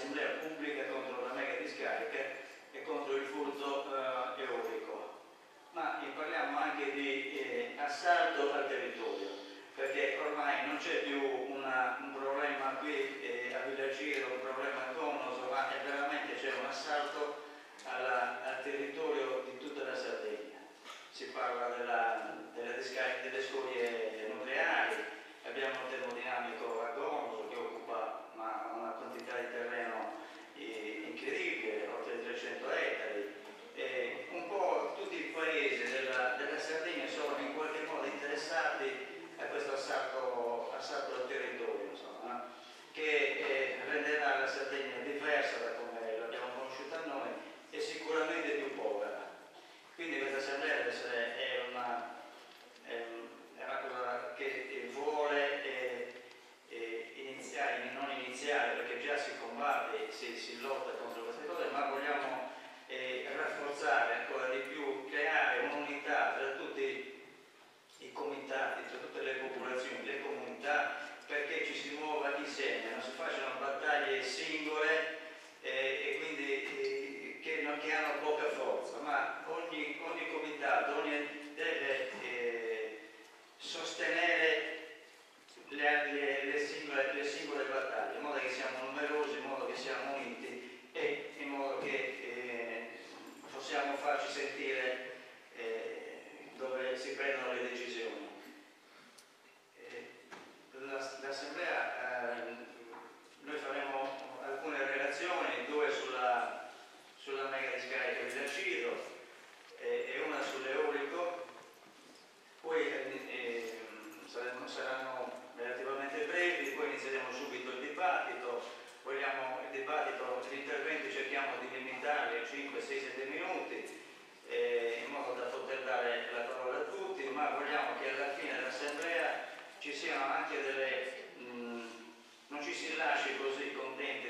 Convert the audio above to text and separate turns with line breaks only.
un'assemblea pubblica contro la mega discarica e contro il furto eolico, ma parliamo anche di assalto al territorio, perché ormai non c'è più un problema qui a Villaciro, un problema connoso, ma veramente c'è un assalto al territorio di tutta la Sardegna. Si parla delle discariche delle scorie nucleari, abbiamo il termodinamico a Gono che occupa una quantità di terreno incredibile, oltre 300 ettari. Un po' tutti i paesi della Sardegna sono in qualche modo interessati a questo assalto al territorio, insomma, che renderà la Sardegna diversa da come l'abbiamo conosciuta noi e sicuramente più povera. Quindi questa assemblea deve essere è una cosa che vuole iniziare, non iniziare, perché già si combatte, si lotta contro queste cose, ma vogliamo rafforzare ancora di più, creare un'unità tra tutti i comitati, tra tutte le popolazioni, le comunità, perché ci si muova insieme, non si facciano battaglie singole e quindi che hanno poca forza, ma ogni comitato deve sostenere le singole battaglie, in modo che siamo numerosi, in modo che siamo uniti e in modo che possiamo farci sentire dove si prendono le decisioni. L'Assemblea, noi faremo alcune relazioni, due sulla mega discarica di Villaciro e una sull'eolico, poi saranno relativamente brevi, poi inizieremo subito il dibattito. Gli interventi cerchiamo di limitarli a 5, 6, 7 minuti in modo da poter dare la parola a tutti, ma vogliamo che alla fine dell'assemblea ci siano anche non ci si lasci così con tempi